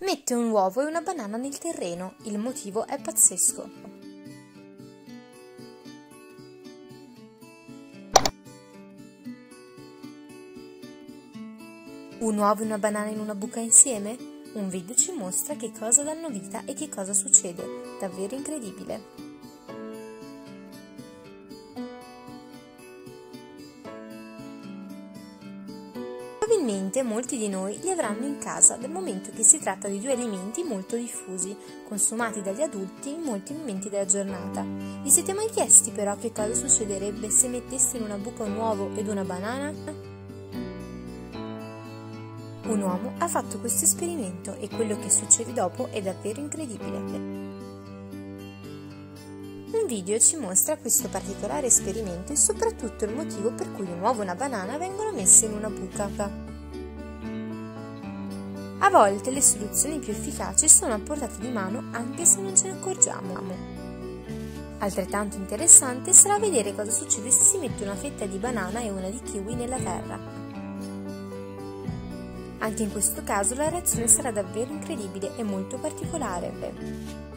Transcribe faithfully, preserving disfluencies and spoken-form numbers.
Mette un uovo e una banana nel terreno, il motivo è pazzesco. Un uovo e una banana in una buca insieme? Un video ci mostra che cosa danno vita e che cosa succede, davvero incredibile. Probabilmente molti di noi li avranno in casa, dal momento che si tratta di due alimenti molto diffusi, consumati dagli adulti in molti momenti della giornata. Vi siete mai chiesti però che cosa succederebbe se metteste in una buca un uovo ed una banana? Un uomo ha fatto questo esperimento e quello che succede dopo è davvero incredibile. Un video ci mostra questo particolare esperimento e soprattutto il motivo per cui un uovo e una banana vengono messe in una buca. A volte le soluzioni più efficaci sono a portata di mano anche se non ce ne accorgiamo. Altrettanto interessante sarà vedere cosa succede se si mette una fetta di banana e una di kiwi nella terra. Anche in questo caso la reazione sarà davvero incredibile e molto particolare.